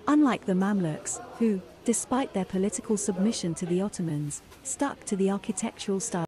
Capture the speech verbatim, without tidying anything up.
Unlike the Mamluks, who, despite their political submission to the Ottomans, stuck to the architectural style.